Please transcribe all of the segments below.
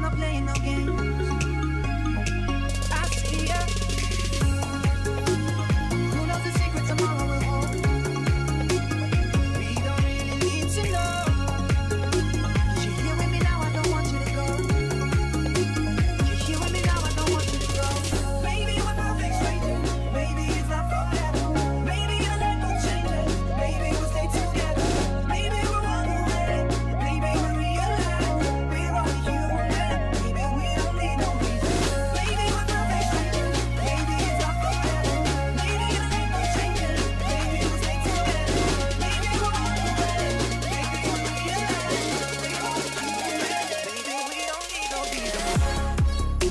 not playing no games. I see ya. Who knows the secret tomorrow will hold? We don't really need to know. You're here with me now, I don't want you to go. You're here with me now, I don't want you to go. Maybe we're perfect strangers. Maybe it's not forever. Maybe the light will change it. Maybe we'll stay together. Maybe we're on the way. Maybe we realize we're only human. Maybe we don't need no reason. Maybe we're perfect strangers. Maybe it's not forever. Maybe the light will change it. Maybe we'll stay together. Maybe we're on the way. Maybe we realize we're only human. Maybe we don't need no reason.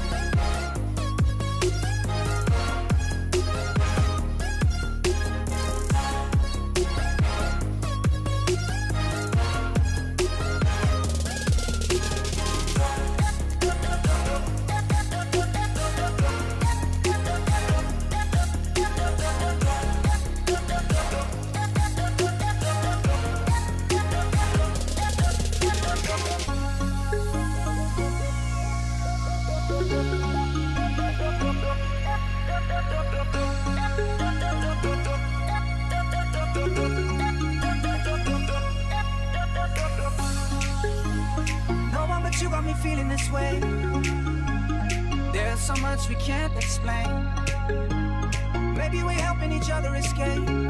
No one but you got me feeling this way. There's so much we can't explain. Maybe we're helping each other escape.